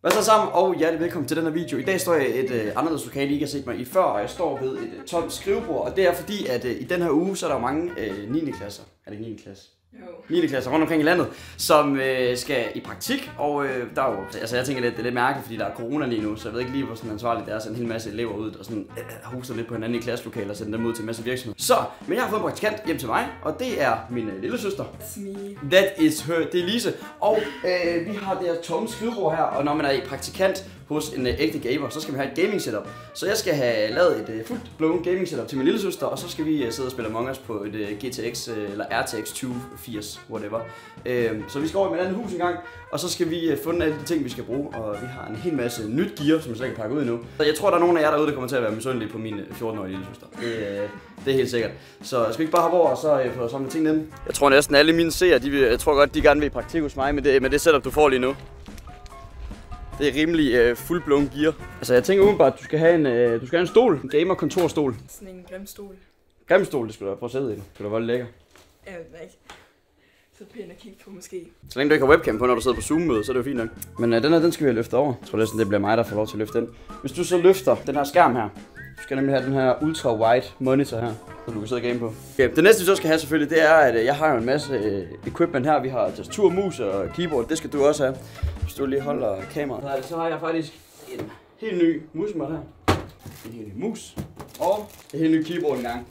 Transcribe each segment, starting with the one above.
Hvad så sammen, og hjertelig velkommen til den her video. I dag står jeg i et anderledes lokale, I ikke har set mig i før, og jeg står ved et tomt skrivebord. Og det er fordi, at i den her uge, så er der jo mange 9. klasser. Er det 9. klasse? Jo. 9. klasser rundt omkring i landet, som skal i praktik, og der er jo, altså jeg tænker lidt, det er lidt mærkeligt, fordi der er corona lige nu, så jeg ved ikke lige, hvor sådan ansvarligt det er at sende en hel masse elever ud, og sådan hoster lidt på hinanden i klasselokaler og sende dem ud til en masse virksomheder. Så, men jeg har fået en praktikant hjem til mig, og det er min lille søster. That is her, det er Lise. Og vi har det her tomme skrivebord her, og når man er i praktikant hos en ægte gamer, så skal vi have et gaming setup. Så jeg skal have lavet et fuldt blown gaming setup til min lille søster, og så skal vi sidde og spille Among Us på et GTX eller RTX 2080, whatever. Så vi skal over i et andet hus en gang, og så skal vi funde alle de ting, vi skal bruge, og vi har en hel masse nyt gear, som jeg slet ikke kan pakke ud endnu. Så jeg tror, der er nogen af jer derude, der kommer til at være misundelige på min 14-årige lille søster. Det er helt sikkert. Så skal vi ikke bare hoppe over, og så få samlet tingene ind. Jeg tror næsten alle mine seere, jeg tror godt, de gerne vil i praktik hos mig med det setup, du får lige nu. Det er rimelig full-blown gear. Altså jeg tænker umiddelbart, at du skal have en stol. En gamer-kontorstol. Sådan en grim stol. Grim stol, det skulle du prøve at sætte i. Det skulle da være lækker. Jeg ved ikke. Så pænt at kigge på måske. Så længe du ikke har webcam på, når du sidder på Zoom-møde, så er det jo fint nok. Men den skal vi have løftet over. Jeg tror næsten, det bliver mig, der får lov til at løfte den. Hvis du så løfter den her skærm her, du skal nemlig have den her ultra-wide monitor her, så du kan sidde og game på. Okay, det næste vi så skal have selvfølgelig, det er, at jeg har jo en masse equipment her. Vi har tastatur, mus og keyboard. Det skal du også have. Hvis du lige holder kameraet. Så har jeg faktisk en helt ny musemat her. En helt ny mus. Og et helt ny keyboard engang.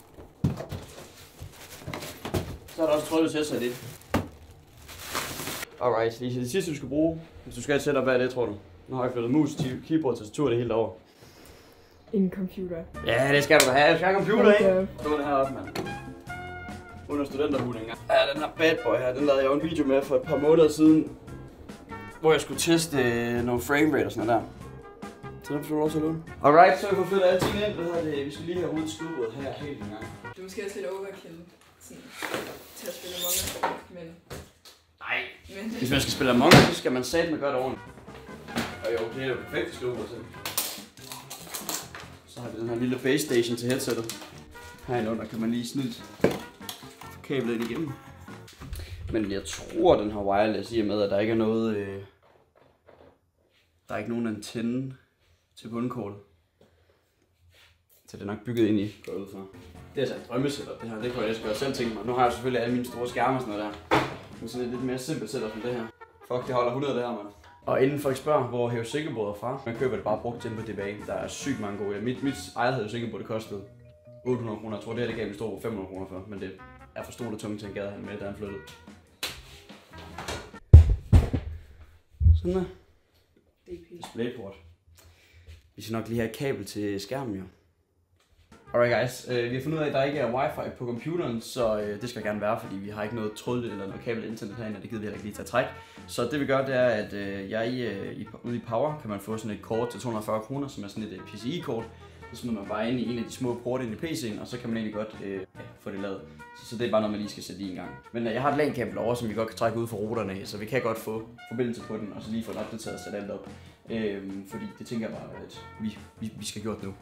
Så er der også trådløs headset i. Alright, Lise, det sidste du skal bruge, hvis du skal have et setup, hvad er det, tror du? Nu har jeg flyttet mus, keyboard, tastatur, det hele over. En computer. Ja, det skal du have. Du skal have computer, ikke? Stå den her op, mand. Under studenterhuden engang. Ja, den her bad boy her, den lavede jeg jo en video med for et par måneder siden, hvor jeg skulle teste nogle framerate og sådan noget der. Så den får du lov til at låne. Alright, så vi får flyttet alle tingene ind. Vi skal lige have ryddet skrivebordet her helt en gang. Du er måske også lidt overkill til at spille Among Us, men... Nej, hvis man skal spille Among Us, så skal man satme gøre det ordentligt. Og jo, det er jo perfekt skrivebord til. Så har vi den her lille base station til headsetet. Herinde under kan man lige snyde kablet ind igennem. Men jeg tror, den har wireless i og med, at der ikke er noget... der er ikke nogen antenne til bundkortet. Så det er nok bygget ind i, går ud fra. Det er altså et drømmesetup, det her. Det kunne jeg godt selv tænke mig. Nu har jeg selvfølgelig alle mine store skærme og sådan noget der. Men sådan et lidt mere simpelt setup som det her. Fuck, det holder 100 det her, mand. Og inden folk spørger, hvor hæve sikkerbordet er fra, man køber det bare brugt til på DBA. Der er sygt mange gode. Mit eget hæve sikkerbord, det kostede 800 kroner. Jeg tror, det her det gav mig stor 500 kroner for. Men det er for stort og tungt til en gade, han med, da han flyttede. Sådan der. Displayport. Vi skal nok lige have et kabel til skærmen, jo. Alright guys, vi har fundet ud af, at der ikke er wifi på computeren, så det skal gerne være, fordi vi har ikke noget trådløst eller noget kabel internet herinde, og det gider vi heller ikke lige til at trække. Så det vi gør, det er, at ude i Power kan man få sådan et kort til 240 kroner, som er sådan et PCI-kort. Så smider man bare ind i en af de små porte ind i PC'en, og så kan man egentlig godt få det lavet. Så det er bare noget, man lige skal sætte i en gang. Men jeg har et LAN-kabel over, som vi godt kan trække ud fra routerne af, så vi kan godt få forbindelse på den, og så lige få den opdateret og sætte alt op. Fordi det tænker jeg bare, at vi skal have gjort nu.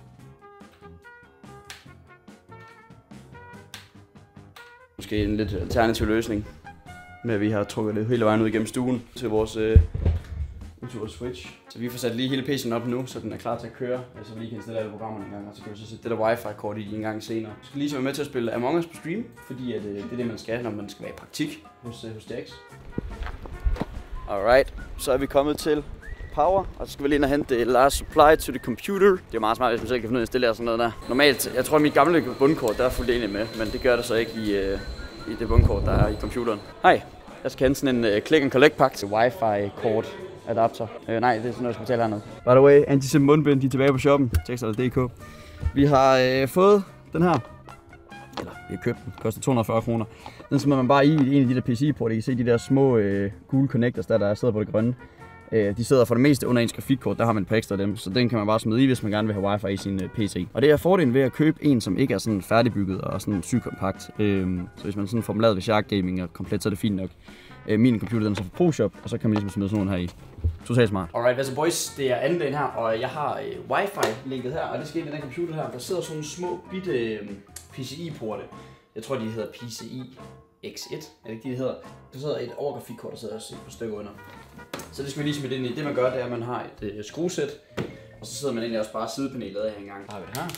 Måske en lidt alternativ løsning med, at vi har trukket det hele vejen ud igennem stuen til vores Switch. Så vi får sat lige hele PC'en op nu, så den er klar til at køre. Så vi lige kan installere alle programmerne en gang, og så kan vi så sætte det der wifi-kort i en gang senere. Jeg skal lige så være med til at spille Among Us på stream, fordi det er det, man skal, når man skal være i praktik hos Jax. Alright, så er vi kommet til Power, og så skal vi lige ind og hente det last supply to the computer. Det er jo meget smart, hvis man selv kan finde ud af at installere sådan noget der. Normalt, jeg tror at mit gamle bundkort, der er fuldt egentlig med, men det gør det så ikke i det bundkort, der er i computeren. Hej, jeg skal hente sådan en click and collect pakke til wifi-kort adapter. Nej, det er sådan noget, jeg skal betale hernede. By the way, anti-sim mundbind, de er tilbage på shoppen, Texel.dk. Vi har fået den her. Eller, vi har købt den. Det koster 240 kroner. Den smider man bare i en af de der PCI-porter. I kan se de der små gule connectors, der sidder på det grønne. De sidder for det meste under ens grafikkort, der har man et par ekstra af dem, så den kan man bare smide i, hvis man gerne vil have wifi i sin PC. Og det er fordelen ved at købe en, som ikke er sådan færdigbygget og sådan sygt kompakt. Så hvis man sådan får dem lavet ved Shark Gaming og komplet, så er det fint nok. Min computer den er så fra ProShop, og så kan man ligesom smide sådan nogle her i. Totalt smart. Alright, altså boys, det er anden dagen her, og jeg har wifi-linket her, og det skal ind i den computer her. Der sidder sådan nogle små bitte PCI-porte. Jeg tror, de hedder PCI X1, er det ikke de hedder? Der sidder et overgrafikkort, der sidder også et par stykker under. Så det skal vi lige smide ind i. Det man gør, det er, at man har et skruesæt. Og så sidder man egentlig også bare sidepanelet af en gang. Der har vi det her.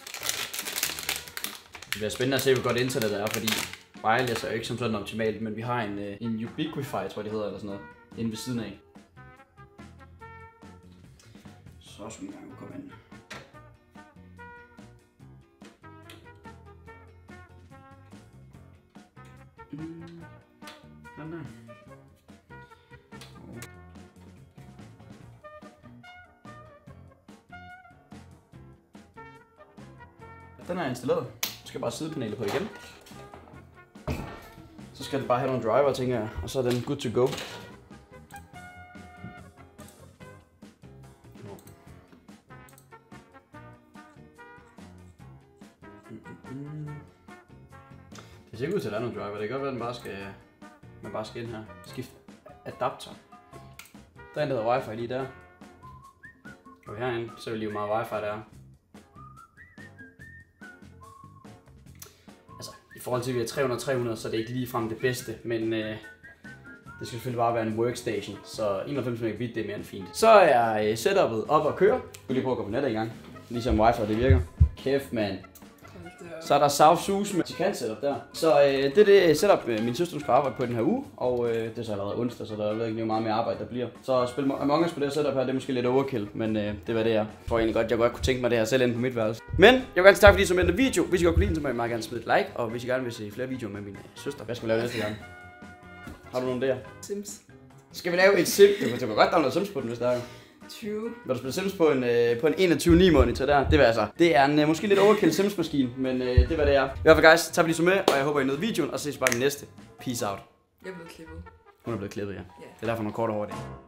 Det bliver spændende at se, hvor godt internettet er, fordi wireless er jo ikke som sådan optimalt, men vi har en Ubiquify, tror jeg det hedder, eller sådan noget, inde ved siden af. Så skal vi engang komme ind. Sådan der. Den er installeret. Så skal bare sidepanelet på igen. Så skal det bare have nogle driver, tænker jeg, og så er den good to go. Det ser ikke ud til, at der er nogle driver. Det kan godt være, at man bare skal ind her. Skift adapter. Der er en, der hedder wifi lige der. Og herinde, så vil lige hvor meget wifi der er. Altså, i forhold til, at vi har 300-300, så er det ikke ligefrem det bedste, men det skal selvfølgelig bare være en workstation, så 91 megabit, det er mere end fint. Så er setupet op at køre. Jeg vil lige prøve at gå på nettet i gang, ligesom wifi det virker. Kæft, mand. Så er der South Sus med Tican setup der. Så det er det setup, min søster skal arbejde på den her uge, og det er så allerede onsdag, så der er ikke meget mere arbejde, der bliver. Så at spille Among Us på det her setup her, det er måske lidt overkill, men det var det jeg tror egentlig godt, jeg godt kunne tænke mig det her selv inde på mit værelse. Men jeg vil gerne takke fordi I så med den video. Hvis I godt kunne lide den, så må I meget gerne smide et like, og hvis I gerne vil se flere videoer med min søster, hvad skal vi lave næste gang? Har du nogen der? Sims. Skal vi lave et Sims? Du kan godt downloade Sims på den, hvis der er. 20. Vil du spille Sims på en 21.9 monitor der? Det er en måske lidt overkill Sims maskine, men det var det er. I hvert fald guys, tak fordi I så med, og jeg håber I nød videoen, og ses bare i den næste. Peace out. Jeg er blevet klippet. Hun er blevet klippet, ja. Det er derfor nogle korte over det.